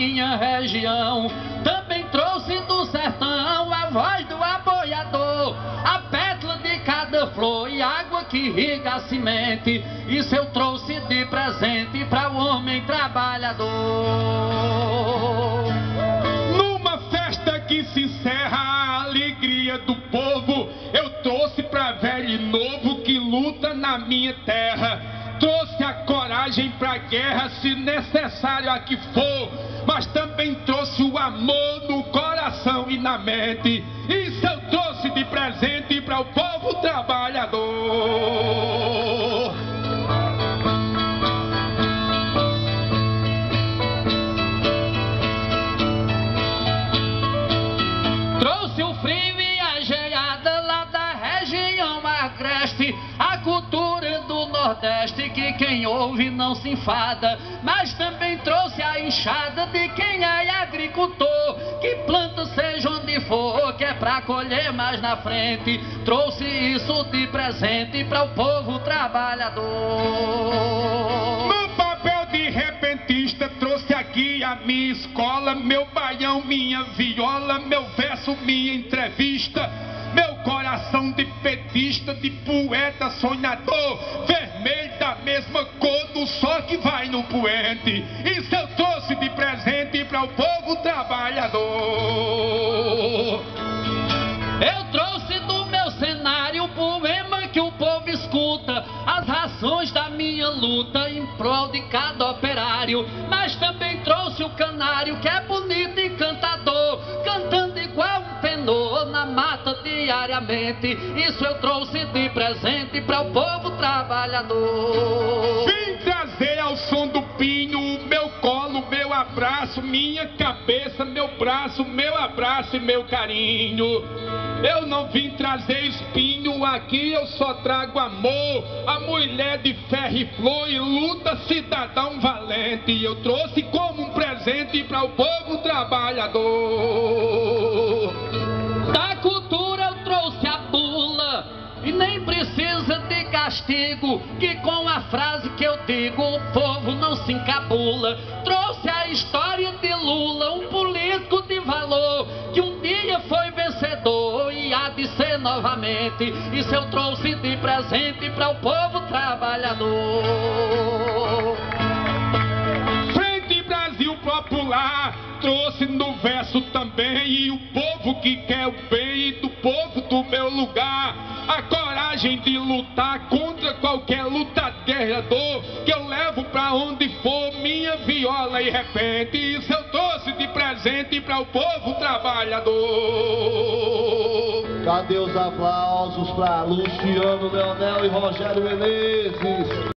minha região. Também trouxe do sertão a voz do aboiador, a pétala de cada flor e água que irriga a semente. Isso eu trouxe de presente para o homem trabalhador. Numa festa que se encerra a alegria do povo, eu trouxe pra velho e novo que luta na minha terra. Trouxe a coragem pra guerra, se necessário a que for, mas também trouxe o amor no coração e na mente. Isso eu trouxe de presente para o povo trabalhador. Trouxe o frio e a geada lá da região agreste, a cultura do Nordeste que quem ouve não se enfada. Mas também trouxe a enxada de quem é agricultor, que planta seja onde for, que é pra colher mais na frente. Trouxe isso de presente para o povo trabalhador. No papel de repentista trouxe aqui a minha escola, meu baião, minha viola, meu verso, minha entrevista, meu coração de petista, de poeta sonhador, vermelho da mesma cor do sol que vai no poente. Isso eu trouxe de presente para o povo trabalhador. Eu trouxe do meu cenário o poema que o povo escuta, as razões da minha luta em prol de cada operário. Mas também trouxe o canário que é bonito e cantador, cantando igual um tenor na mata diariamente. Isso eu trouxe de presente para o povo trabalhador. Vim trazer ao som do pinho o meu colo, meu abraço, minha cabeça, meu braço, meu abraço e meu carinho. Eu não vim trazer espinho, aqui eu só trago amor, a mulher de ferro e flor e luta, cidadão valente. Eu trouxe como um presente para o povo trabalhador. Da cultura eu trouxe a bula, e nem precisa de castigo, que com a frase que eu digo o povo não se encabula. Trouxe a história de Lula, um político de valor, que um dia foi vencedor e há de ser novamente. Isso eu trouxe de presente para o povo trabalhador. Frente Brasil Popular trouxe no verso também, e o povo que quer o bem, e do povo do meu lugar, a coragem de lutar contra qualquer lutador, que eu levo pra onde for minha viola e repente. Isso eu trouxe de presente para o povo trabalhador. Cadê os aplausos para Luciano Leonel e Rogério Menezes?